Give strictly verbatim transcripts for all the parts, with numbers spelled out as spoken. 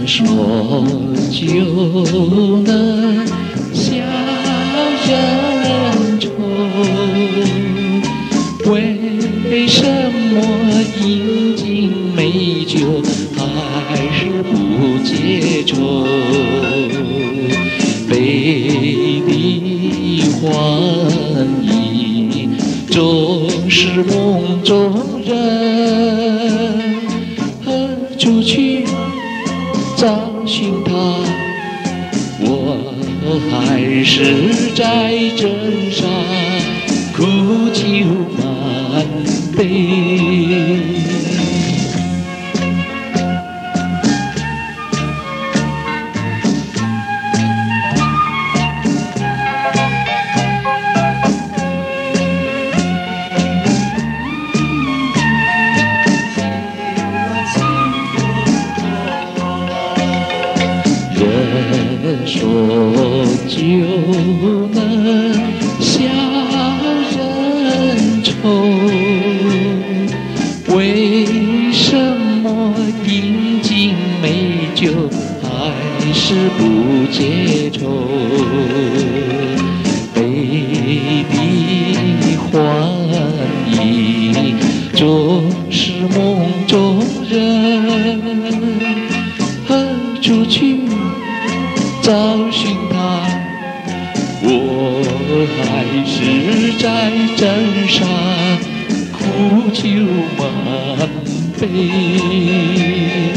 说就能消人愁，为什么饮尽美酒还是不解愁？杯里欢意总是梦中人，何处去找寻他？我还是在镇上苦酒满杯。人说就能消人愁，为什么饮尽美酒还是不解愁？杯里欢意总是梦中人，何处去找寻他？我还是在镇上苦酒满杯。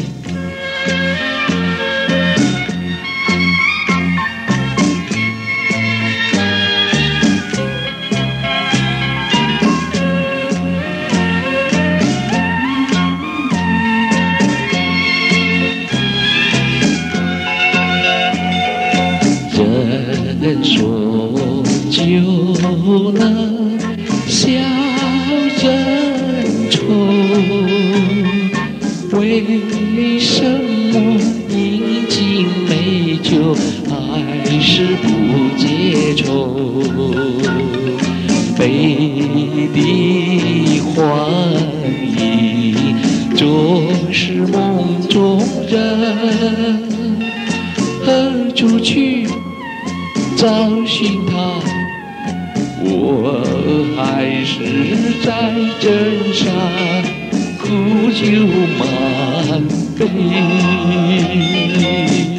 人说就能消人愁，为什么饮尽美酒还是不解愁？杯里欢意总是梦中人，何处去找寻他？我还是在镇上苦酒满杯。